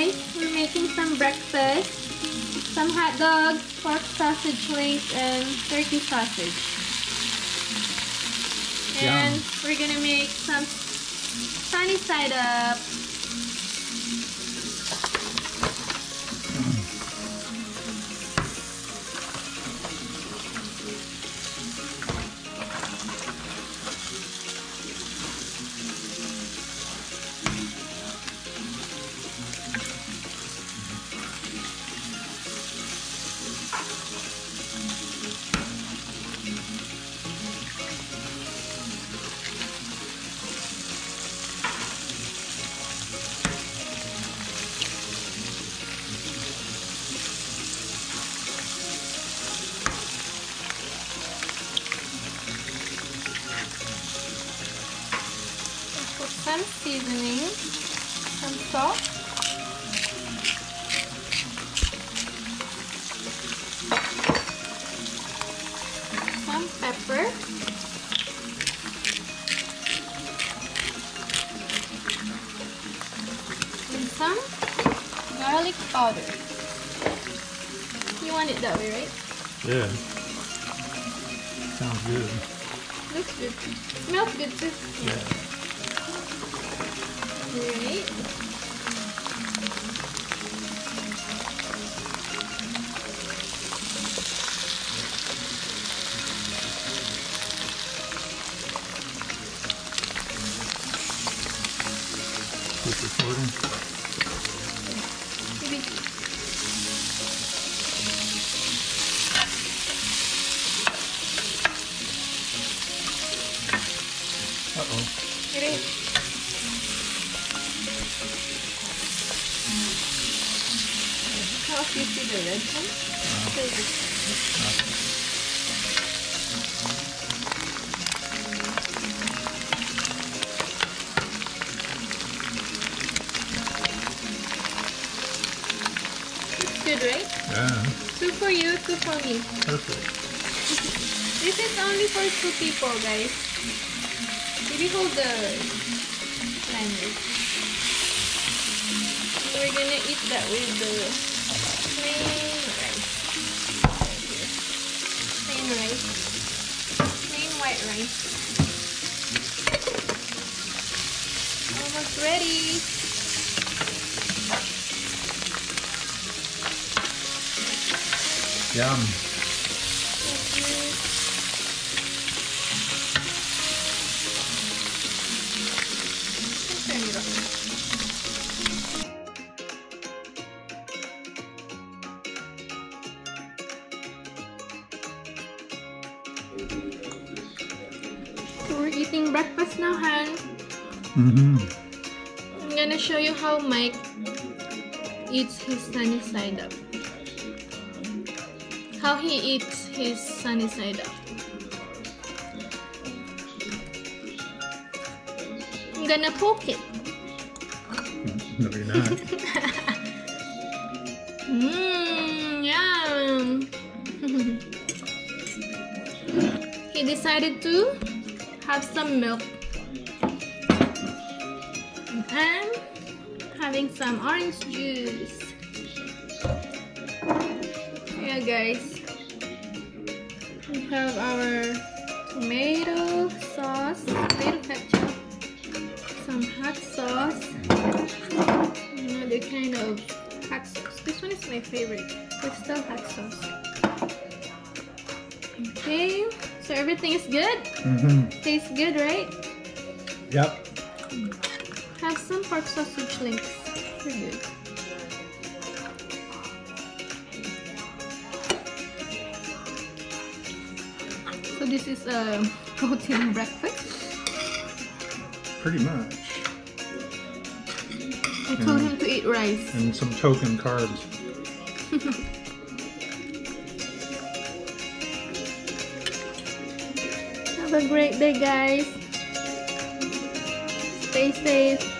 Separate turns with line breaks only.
guys, we're making some breakfast. Some hot dogs, pork sausage links, and turkey sausage. And
Yum.
we're gonna make some sunny side up. Some seasoning, some salt, some pepper, and some garlic powder. You want it that way, right?
Yeah. Sounds good.
Looks good. Smells good too.
Yeah.
Right.
Keep recording.
Maybe.
Uh-oh.
Right. How do you see the red one? It's good, right?
Yeah.
2 for you, 2 for me.
Perfect.
This is only for 2 people, guys. Maybe hold the blender. We're gonna eat that with the plain rice. Right here. Plain rice. Plain white rice. Almost ready.
Yum.
Turn it off. So we're eating breakfast now, Han. I'm gonna show you how Mike eats his sunny side up. How he eats his sunny side up. I'm gonna poke it.
No, you're not.
Yum. He decided to have some milk and having some orange juice. Yeah, guys, we have our tomato sauce, tomato ketchup, some hot sauce, another kind of hot sauce. This one is my favorite, crystal hot sauce. Okay, so everything is good? Tastes good, right?
Yep.
Have some pork sausage links. Pretty good. So this is a protein breakfast.
Pretty much.
I told him to eat rice.
And some token carbs.
Have a great day, guys. Stay safe.